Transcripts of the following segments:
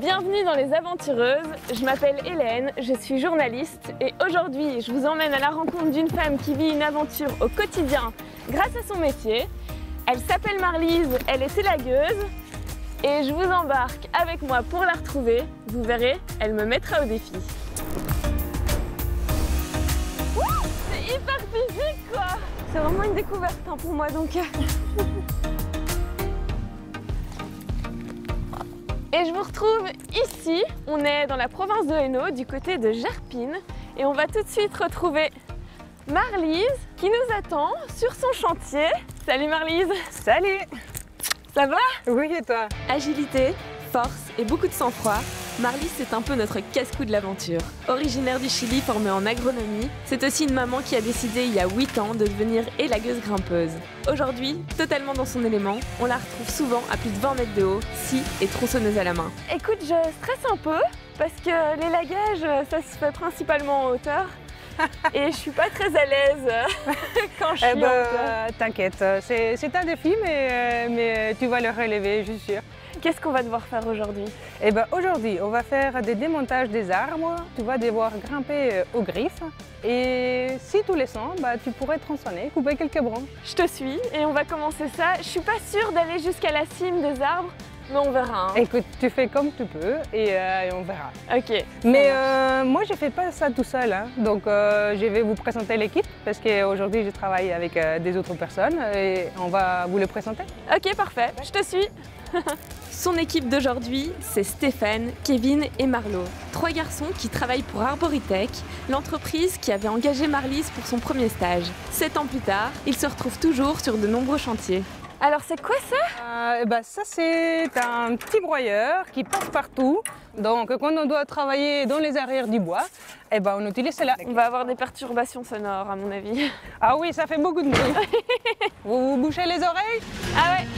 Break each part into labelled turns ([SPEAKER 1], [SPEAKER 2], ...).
[SPEAKER 1] Bienvenue dans Les Aventureuses, je m'appelle Hélène, je suis journaliste et aujourd'hui je vous emmène à la rencontre d'une femme qui vit une aventure au quotidien grâce à son métier. Elle s'appelle Marlise, elle est élagueuse et je vous embarque avec moi pour la retrouver. Vous verrez, elle me mettra au défi. C'est hyper physique quoi. C'est vraiment une découverte pour moi donc. Et je vous retrouve ici, on est dans la province de Hainaut, du côté de Gerpine. Et on va tout de suite retrouver Marlise qui nous attend sur son chantier. Salut Marlise.
[SPEAKER 2] Salut.
[SPEAKER 1] Ça va?
[SPEAKER 2] Oui, et toi?
[SPEAKER 1] Agilité, force et beaucoup de sang-froid, Marlise c'est un peu notre casse-cou de l'aventure. Originaire du Chili, formée en agronomie, c'est aussi une maman qui a décidé il y a 8 ans de devenir élagueuse grimpeuse. Aujourd'hui, totalement dans son élément, on la retrouve souvent à plus de 20 mètres de haut, scie et tronçonneuse à la main. Écoute, je stresse un peu parce que l'élagage, ça se fait principalement en hauteur. Et je suis pas très à l'aise quand je suis en hauteur.
[SPEAKER 2] T'inquiète, c'est un défi, mais tu vas le relever, je suis sûre.
[SPEAKER 1] Qu'est-ce qu'on va devoir faire aujourd'hui?
[SPEAKER 2] Aujourd'hui, on va faire des démontages des arbres. Tu vas devoir grimper aux griffes. Et si tu les sens, tu pourrais tronçonner, couper quelques branches.
[SPEAKER 1] Je te suis et on va commencer ça. Je suis pas sûre d'aller jusqu'à la cime des arbres, mais on verra.
[SPEAKER 2] Écoute, tu fais comme tu peux et on verra.
[SPEAKER 1] Ok.
[SPEAKER 2] Mais moi, je ne fais pas ça tout seul. Donc, je vais vous présenter l'équipe parce qu'aujourd'hui, je travaille avec des autres personnes et on va vous le présenter.
[SPEAKER 1] Ok, parfait. Je te suis. Son équipe d'aujourd'hui, c'est Stéphane, Kevin et Marlo. 3 garçons qui travaillent pour Arboritech, l'entreprise qui avait engagé Marlise pour son premier stage. 7 ans plus tard, ils se retrouvent toujours sur de nombreux chantiers. Alors c'est quoi ça?
[SPEAKER 2] Ça c'est un petit broyeur qui passe partout. Donc quand on doit travailler dans les arrières du bois, on utilise cela.
[SPEAKER 1] On va avoir des perturbations sonores à mon avis.
[SPEAKER 2] Ah oui, ça fait beaucoup de bruit. Vous vous bouchez les oreilles?
[SPEAKER 1] Ah ouais.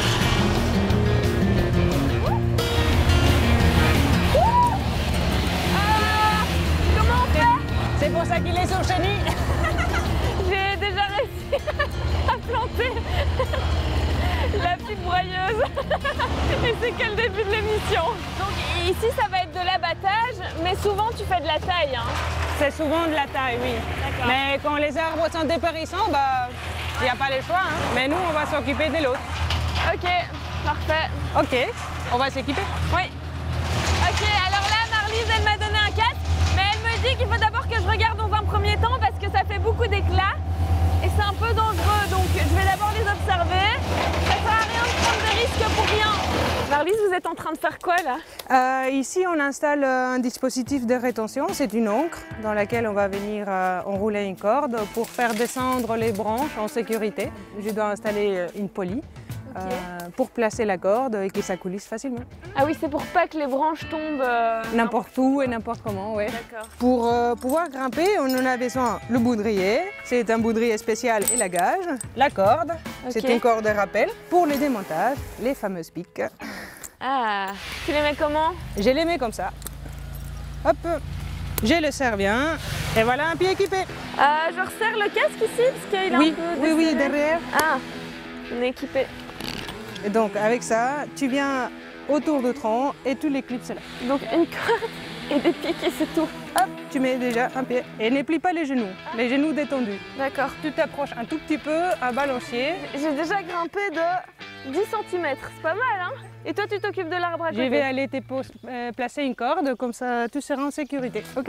[SPEAKER 1] Comment on fait?
[SPEAKER 2] C'est pour ça qu'il est sur chenille.
[SPEAKER 1] J'ai déjà réussi à planter la petite broyeuse et c'est que le début de l'émission. Donc ici ça va être de l'abattage, mais souvent tu fais de la taille.
[SPEAKER 2] C'est souvent de la taille, oui. Mais quand les arbres sont dépérissants, il n'y a pas le choix. Mais nous on va s'occuper de l'autre.
[SPEAKER 1] Ok, parfait.
[SPEAKER 2] Ok, on va s'équiper.
[SPEAKER 1] Oui. Ok, alors là Marlise elle m'a donné un casque, mais elle me dit qu'il faut d'abord que je regarde dans un premier temps parce que ça fait beaucoup d'éclat. Et c'est un peu dangereux, donc je vais d'abord les observer. Ça sert à rien de prendre des risques pour rien. Marlise, vous êtes en train de faire quoi là?
[SPEAKER 2] Ici, on installe un dispositif de rétention. C'est une ancre dans laquelle on va venir enrouler une corde pour faire descendre les branches en sécurité. Je dois installer une poulie. Pour placer la corde et que ça coulisse facilement.
[SPEAKER 1] Ah oui, c'est pour pas que les branches tombent
[SPEAKER 2] n'importe où et n'importe comment, oui.
[SPEAKER 1] D'accord.
[SPEAKER 2] Pour pouvoir grimper, on en a besoin le boudrier, c'est un boudrier spécial élagage, la corde, c'est une corde de rappel. Pour les démontages, les fameuses piques.
[SPEAKER 1] Ah, tu les mets comment?
[SPEAKER 2] Je les mets comme ça. Hop, je le serre bien et voilà un pied équipé.
[SPEAKER 1] Je resserre le casque ici parce qu'il est un peu
[SPEAKER 2] oui, derrière.
[SPEAKER 1] Ah, on est équipé.
[SPEAKER 2] Et donc avec ça, tu viens autour du tronc et tu l'éclipses là.
[SPEAKER 1] Donc une corde et des pics et c'est tout.
[SPEAKER 2] Hop, tu mets déjà un pied et ne plie pas les genoux détendus.
[SPEAKER 1] D'accord.
[SPEAKER 2] Tu t'approches un tout petit peu, un balancier.
[SPEAKER 1] J'ai déjà grimpé de 10 cm, c'est pas mal Et toi tu t'occupes de l'arbre à côté?
[SPEAKER 2] Je vais aller te placer une corde, comme ça tu seras en sécurité, ok?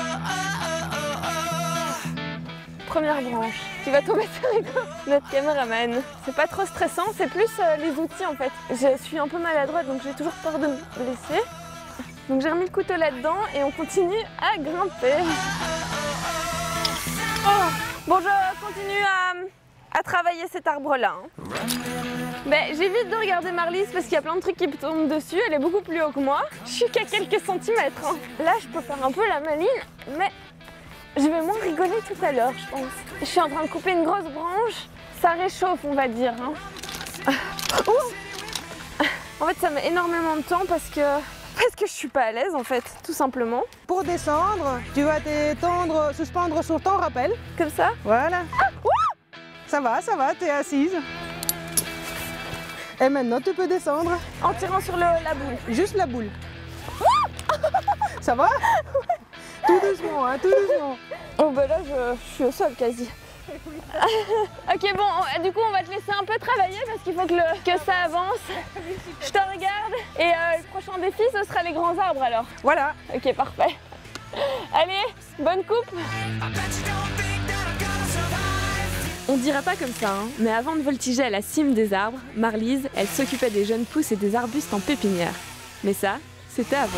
[SPEAKER 1] Première branche. Tu vas tomber sur notre caméraman. C'est pas trop stressant, c'est plus les outils en fait. Je suis un peu maladroite donc j'ai toujours peur de me blesser. Donc j'ai remis le couteau là-dedans et on continue à grimper. Bon, je continue à travailler cet arbre-là. J'évite de regarder Marlise parce qu'il y a plein de trucs qui me tombent dessus. Elle est beaucoup plus haut que moi. Je suis qu'à quelques centimètres. Là, je peux faire un peu la maline, mais je vais moins rigoler tout à l'heure, je pense. Je suis en train de couper une grosse branche. Ça réchauffe, on va dire. En fait, ça met énormément de temps parce que je suis pas à l'aise, en fait, tout simplement.
[SPEAKER 2] Pour descendre, tu vas te suspendre sur ton rappel.
[SPEAKER 1] Comme ça?
[SPEAKER 2] Voilà. Ça va, tu es assise. Et maintenant, tu peux descendre.
[SPEAKER 1] En tirant sur la boule?
[SPEAKER 2] Juste la boule. Ça va? Tout doucement, hein, tout doucement.
[SPEAKER 1] Oh bah là je suis au sol quasi. Ok bon, du coup on va te laisser un peu travailler parce qu'il faut que ça avance. Je te regarde et le prochain défi ce sera les grands arbres alors.
[SPEAKER 2] Voilà.
[SPEAKER 1] Ok parfait. Allez, bonne coupe. On dirait pas comme ça, hein, mais avant de voltiger à la cime des arbres, Marlise, elle s'occupait des jeunes pousses et des arbustes en pépinière. Mais ça, c'était avant.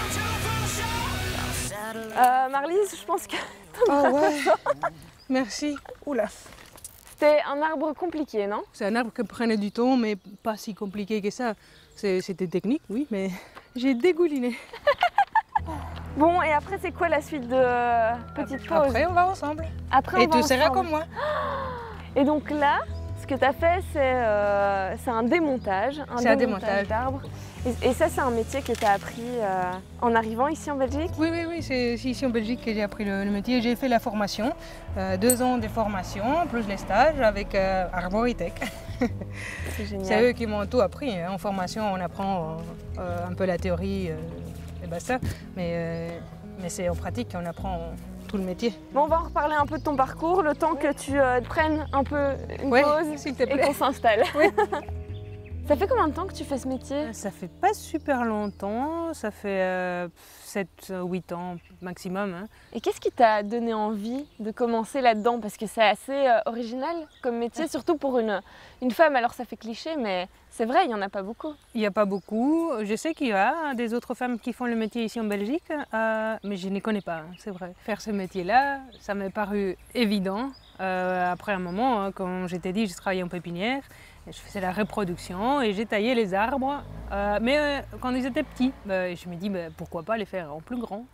[SPEAKER 1] Marlise, je pense que
[SPEAKER 2] Oh ouais. Merci. Oula.
[SPEAKER 1] c'était un arbre compliqué, non?
[SPEAKER 2] C'est un arbre qui prenait du temps, mais pas si compliqué que ça. C'était technique, oui, mais j'ai dégouliné.
[SPEAKER 1] Bon, et après, c'est quoi la suite de petite pause?
[SPEAKER 2] Après, on va ensemble.
[SPEAKER 1] Après, on
[SPEAKER 2] Et
[SPEAKER 1] va
[SPEAKER 2] tu seras
[SPEAKER 1] ensemble.
[SPEAKER 2] comme moi.
[SPEAKER 1] Et donc là, ce que tu as fait, c'est un démontage.
[SPEAKER 2] C'est un démontage
[SPEAKER 1] d'arbres. Et ça, c'est un métier que tu as appris en arrivant ici en Belgique?
[SPEAKER 2] Oui, c'est ici en Belgique que j'ai appris le métier. J'ai fait la formation, 2 ans de formation, plus les stages avec Arboritech.
[SPEAKER 1] C'est génial.
[SPEAKER 2] C'est eux qui m'ont tout appris. En formation, on apprend un peu la théorie et basta. Mais c'est en pratique qu'on apprend tout le métier.
[SPEAKER 1] Bon, on va en reparler un peu de ton parcours, le temps que tu prennes un peu une pause
[SPEAKER 2] s'il te
[SPEAKER 1] et
[SPEAKER 2] plaît.
[SPEAKER 1] qu'on s'installe.
[SPEAKER 2] Oui.
[SPEAKER 1] Ça fait combien de temps que tu fais ce métier?
[SPEAKER 2] Ça fait pas super longtemps, ça fait 7-8 ans maximum. Hein.
[SPEAKER 1] Et qu'est-ce qui t'a donné envie de commencer là-dedans? Parce que c'est assez original comme métier, surtout pour une femme. Alors ça fait cliché, mais c'est vrai, il n'y en a pas beaucoup.
[SPEAKER 2] Il n'y a pas beaucoup. Je sais qu'il y a des autres femmes qui font le métier ici en Belgique, mais je ne les connais pas, c'est vrai. Faire ce métier-là, ça m'est paru évident. Après un moment, hein, comme je t'ai dit, je travaillais en pépinière. Je faisais la reproduction et j'ai taillé les arbres, mais quand ils étaient petits, je me dis pourquoi pas les faire en plus grand.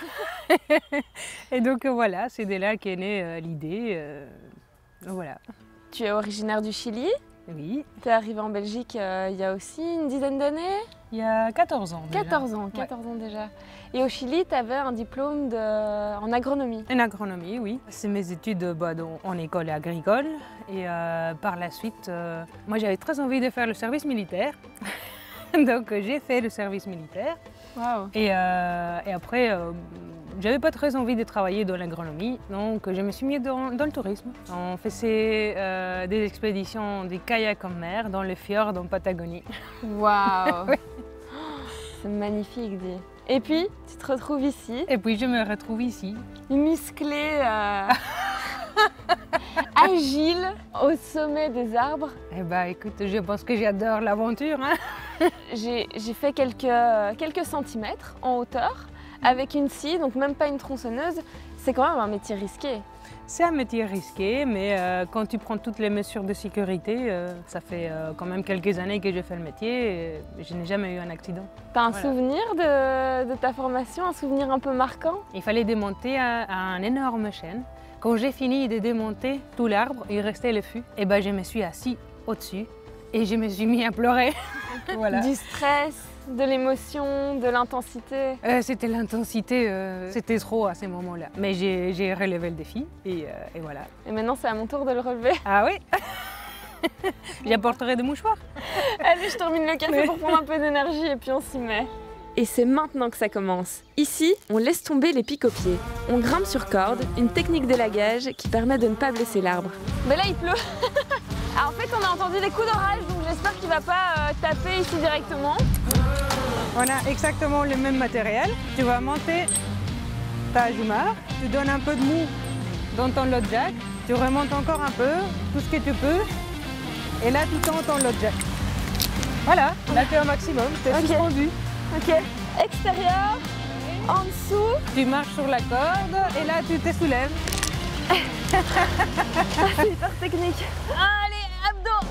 [SPEAKER 2] Et donc voilà, c'est de là qu'est née l'idée. Voilà.
[SPEAKER 1] Tu es originaire du Chili,
[SPEAKER 2] Oui,
[SPEAKER 1] tu es arrivée en Belgique il y a aussi une dizaine d'années?
[SPEAKER 2] il y a 14 ans déjà.
[SPEAKER 1] 14 ans, 14 ans déjà. Et au Chili, tu avais un diplôme en agronomie.
[SPEAKER 2] En agronomie, oui. C'est mes études en école agricole. Et par la suite, moi j'avais très envie de faire le service militaire. Donc j'ai fait le service militaire.
[SPEAKER 1] Waouh.
[SPEAKER 2] Et après, j'avais pas très envie de travailler dans l'agronomie. Donc je me suis mis dans le tourisme. On faisait des expéditions des kayaks en mer dans les fjords en Patagonie.
[SPEAKER 1] Waouh.
[SPEAKER 2] Oui.
[SPEAKER 1] C'est magnifique, dis. Et puis, tu te retrouves ici,
[SPEAKER 2] Et puis je me retrouve ici.
[SPEAKER 1] musclée, agile, au sommet des arbres.
[SPEAKER 2] Eh ben écoute, je pense que j'adore l'aventure. Hein.
[SPEAKER 1] J'ai fait quelques centimètres en hauteur avec une scie, donc même pas une tronçonneuse. C'est quand même un métier risqué.
[SPEAKER 2] C'est un métier risqué, mais quand tu prends toutes les mesures de sécurité, ça fait quand même quelques années que je fais le métier et je n'ai jamais eu un accident.
[SPEAKER 1] T'as un
[SPEAKER 2] Voilà.
[SPEAKER 1] souvenir de ta formation, un souvenir un peu marquant?
[SPEAKER 2] Il fallait démonter un énorme chêne. Quand j'ai fini de démonter tout l'arbre, il restait le fût. Et ben je me suis assis au-dessus et je me suis mis à pleurer. Voilà.
[SPEAKER 1] Du stress, de l'émotion, de l'intensité.
[SPEAKER 2] C'était l'intensité, c'était trop à ce moment-là. Mais j'ai relevé le défi et voilà.
[SPEAKER 1] Et maintenant, c'est à mon tour de le relever.
[SPEAKER 2] Ah oui. J'apporterai des mouchoirs.
[SPEAKER 1] Allez, je termine le café pour prendre un peu d'énergie et puis on s'y met. Et c'est maintenant que ça commence. Ici, on laisse tomber les pics au pied. On grimpe sur corde, une technique d'élagage qui permet de ne pas blesser l'arbre. Mais là, il pleut. Alors, en fait, on a entendu des coups d'orage, donc j'espère qu'il va pas taper ici directement.
[SPEAKER 2] On a exactement le même matériel. Tu vas monter ta jument, tu donnes un peu de mou dans ton load jack, tu remontes encore un peu, tout ce que tu peux, et là tu tends ton load jack. Voilà, là tu es au maximum, tu es
[SPEAKER 1] Ok.
[SPEAKER 2] suspendu.
[SPEAKER 1] Ok, extérieur, en dessous.
[SPEAKER 2] Tu marches sur la corde et là tu te soulèves.
[SPEAKER 1] C'est hyper technique. Allez, abdos.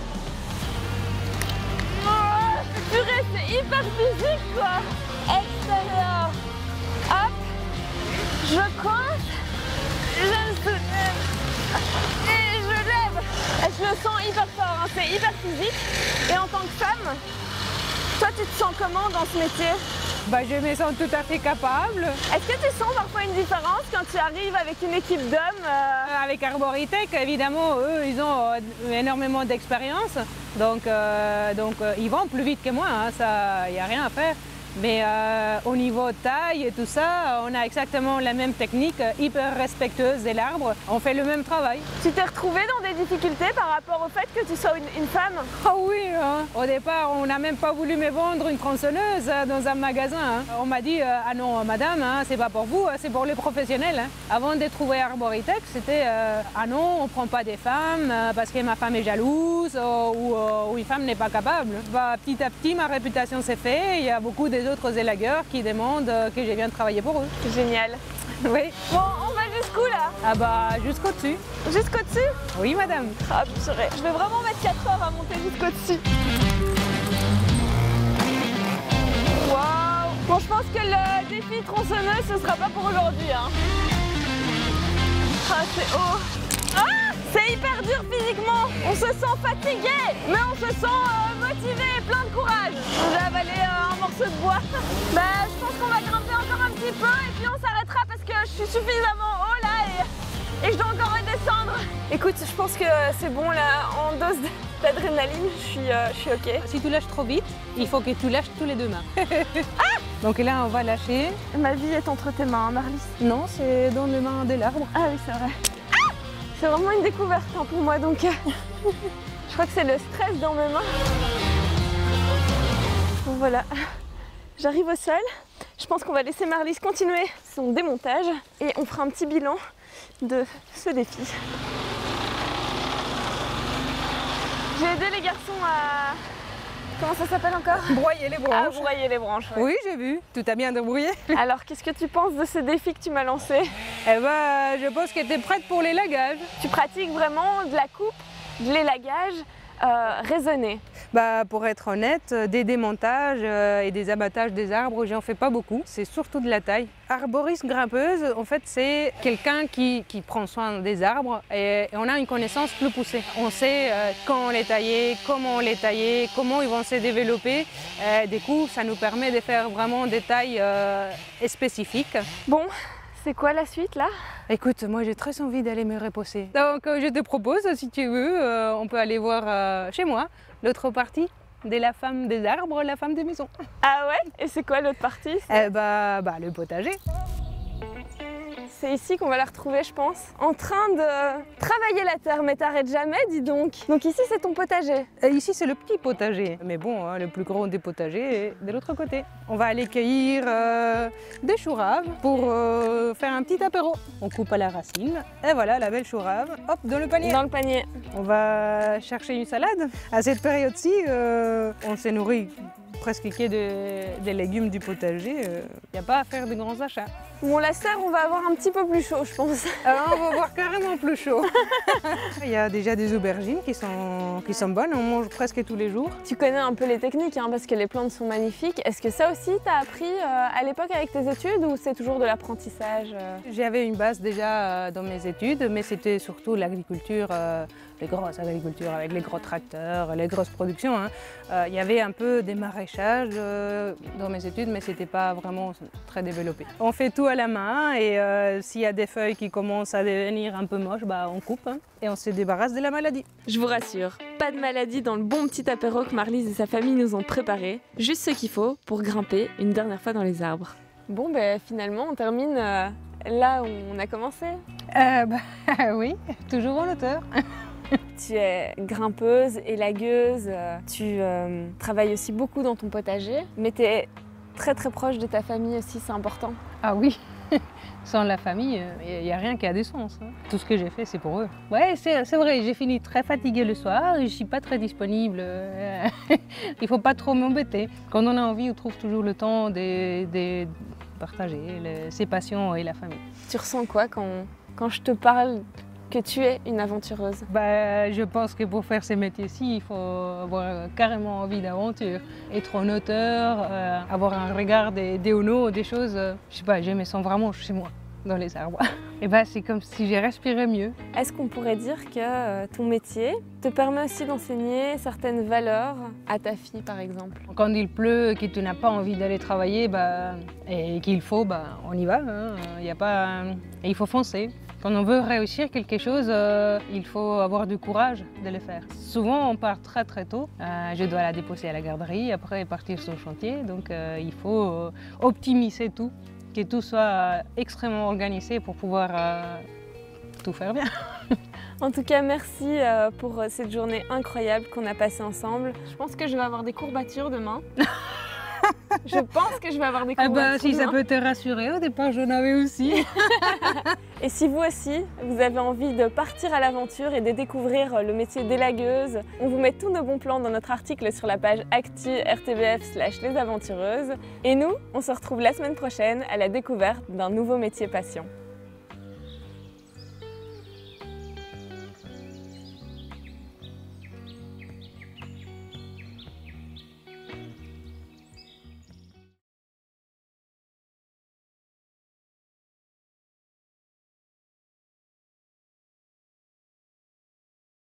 [SPEAKER 1] Oh, purée, c'est hyper physique quoi. Extérieur. Hop. Je coince. Je me soulève. Et je lève. Et je le sens hyper fort, hein, c'est hyper physique. Et en tant que femme, toi tu te sens comment dans ce métier?
[SPEAKER 2] Bah, je me sens tout à fait capable.
[SPEAKER 1] Est-ce que tu sens parfois une différence quand tu arrives avec une équipe d'hommes
[SPEAKER 2] Avec Arboritech, évidemment, eux, ils ont énormément d'expérience. Donc ils vont plus vite que moi, hein, ça, il n'y a rien à faire. Mais au niveau taille et tout ça, on a exactement la même technique, hyper respectueuse de l'arbre. On fait le même travail.
[SPEAKER 1] Tu t'es retrouvée dans des difficultés par rapport au fait que tu sois une femme?
[SPEAKER 2] Ah oui, hein. Au départ, on n'a même pas voulu me vendre une tronçonneuse dans un magasin. Hein. On m'a dit, ah non, madame, hein, c'est pas pour vous, c'est pour les professionnels. Hein. Avant de trouver Arboritex, c'était, ah non, on prend pas des femmes parce que ma femme est jalouse ou une femme n'est pas capable. Bah, petit à petit, ma réputation s'est faite. Il y a beaucoup des autres élagueurs qui demandent que je vienne travailler pour eux.
[SPEAKER 1] C'est génial.
[SPEAKER 2] Oui.
[SPEAKER 1] Bon, on va jusqu'où là?
[SPEAKER 2] Ah bah, jusqu'au-dessus.
[SPEAKER 1] Jusqu'au-dessus?
[SPEAKER 2] Oui, madame.
[SPEAKER 1] Ah, purée. Je vais vraiment mettre 4 heures à monter jusqu'au-dessus. Waouh! Bon, je pense que le défi tronçonneuse, ce sera pas pour aujourd'hui. Hein. Ah, c'est haut. Ah! C'est hyper dur physiquement. On se sent fatigué, mais on se sent motivé et plein de courage. J'ai avalé un morceau de bois. Bah, je pense qu'on va grimper encore un petit peu et puis on s'arrêtera parce que je suis suffisamment haut là et je dois encore redescendre. Écoute, je pense que c'est bon là, en dose d'adrénaline, je suis ok.
[SPEAKER 2] Si tu lâches trop vite, il faut que tu lâches tous les deux mains. Ah! Donc là, on va lâcher.
[SPEAKER 1] Ma vie est entre tes mains, Marlys.
[SPEAKER 2] Non, c'est dans les mains de l'arbre.
[SPEAKER 1] Ah oui, c'est vrai. C'est vraiment une découverte hein, pour moi, donc je crois que c'est le stress dans mes mains. Bon voilà, j'arrive au sol. Je pense qu'on va laisser Marlys continuer son démontage et on fera un petit bilan de ce défi. J'ai aidé les garçons à... Comment ça s'appelle encore?
[SPEAKER 2] Broyer les branches.
[SPEAKER 1] À broyer les branches. Ouais.
[SPEAKER 2] Oui, j'ai vu. Tout a bien débrouillé.
[SPEAKER 1] Alors, qu'est-ce que tu penses de ce défi que tu m'as lancé?
[SPEAKER 2] Eh ben, je pense que tu es prête pour l'élagage.
[SPEAKER 1] Tu pratiques vraiment de la coupe, de l'élagage raisonné?
[SPEAKER 2] Bah, pour être honnête, des démontages et des abattages des arbres, j'en fais pas beaucoup. C'est surtout de la taille. Arboriste grimpeuse, en fait, c'est quelqu'un qui prend soin des arbres et on a une connaissance plus poussée. On sait quand les tailler, comment les tailler, comment ils vont se développer. Du coup, ça nous permet de faire vraiment des tailles spécifiques.
[SPEAKER 1] Bon. C'est quoi la suite là?
[SPEAKER 2] Écoute, moi j'ai très envie d'aller me reposer. Donc je te propose, si tu veux, on peut aller voir chez moi l'autre partie de la femme des arbres, la femme des maisons.
[SPEAKER 1] Ah ouais? Et c'est quoi l'autre partie?
[SPEAKER 2] Le potager.
[SPEAKER 1] C'est ici qu'on va la retrouver, je pense, en train de travailler la terre, mais t'arrêtes jamais, dis donc. Donc ici, c'est ton potager.
[SPEAKER 2] Ici, c'est le petit potager. Mais bon, hein, le plus grand des potagers est de l'autre côté. On va aller cueillir des choux raves pour faire un petit apéro. On coupe à la racine, et voilà, la belle chou rave, hop, dans le panier.
[SPEAKER 1] Dans le panier.
[SPEAKER 2] On va chercher une salade. À cette période-ci, on s'est nourri presque que des légumes du potager. Il n'y a pas à faire de grands achats.
[SPEAKER 1] Bon, la serre, on va avoir un petit peu plus chaud, je pense.
[SPEAKER 2] Alors, on va avoir carrément plus chaud. Il y a déjà des aubergines qui sont bonnes, on mange presque tous les jours.
[SPEAKER 1] Tu connais un peu les techniques, hein, parce que les plantes sont magnifiques. Est-ce que ça aussi, tu as appris à l'époque avec tes études ou c'est toujours de l'apprentissage?
[SPEAKER 2] J'avais une base déjà dans mes études, mais c'était surtout l'agriculture, les grosses agricultures avec les gros tracteurs, les grosses productions. Hein. Il y avait un peu des maraîchages dans mes études, mais c'était pas vraiment très développé. On fait tout à la main et s'il y a des feuilles qui commencent à devenir un peu moches, bah, on coupe hein, et on se débarrasse de la maladie.
[SPEAKER 1] Je vous rassure, pas de maladie dans le bon petit apéro que Marlys et sa famille nous ont préparé. Juste ce qu'il faut pour grimper une dernière fois dans les arbres. Bon, ben finalement, on termine là où on a commencé.
[SPEAKER 2] Oui, toujours en hauteur.
[SPEAKER 1] Tu es grimpeuse, élagueuse, tu travailles aussi beaucoup dans ton potager, mais tu es très très proche de ta famille aussi, c'est important.
[SPEAKER 2] Ah oui, sans la famille, il n'y a rien qui a du sens. Hein. Tout ce que j'ai fait, c'est pour eux. Ouais, c'est vrai, j'ai fini très fatiguée le soir, je ne suis pas très disponible. Il ne faut pas trop m'embêter. Quand on a envie, on trouve toujours le temps de partager ses passions et la famille.
[SPEAKER 1] Tu ressens quoi quand je te parle que tu es une aventureuse?
[SPEAKER 2] Je pense que pour faire ces métiers-ci, il faut avoir carrément envie d'aventure. Être en hauteur, avoir un regard des hauts, des choses, je sais pas, je me sens vraiment chez moi, dans les arbres. Et c'est comme si j'ai respiré mieux. Est-ce
[SPEAKER 1] qu'on pourrait dire que ton métier te permet aussi d'enseigner certaines valeurs à ta fille, par exemple?
[SPEAKER 2] Quand il pleut et que tu n'as pas envie d'aller travailler, et qu'il faut, on y va. Hein. Il faut foncer. Quand on veut réussir quelque chose, il faut avoir du courage de le faire. Souvent, on part très très tôt. Je dois la déposer à la garderie, après partir sur le chantier. Donc il faut optimiser tout, que tout soit extrêmement organisé pour pouvoir tout faire bien.
[SPEAKER 1] En tout cas, merci pour cette journée incroyable qu'on a passée ensemble. Je pense que je vais avoir des courbatures demain. Je pense que je vais avoir des courbatures
[SPEAKER 2] Si ça peut te rassurer, au départ j'en avais aussi.
[SPEAKER 1] Et si vous aussi, vous avez envie de partir à l'aventure et de découvrir le métier d'élagueuse, on vous met tous nos bons plans dans notre article sur la page actu RTBF/Les Aventureuses. Et nous, on se retrouve la semaine prochaine à la découverte d'un nouveau métier passion.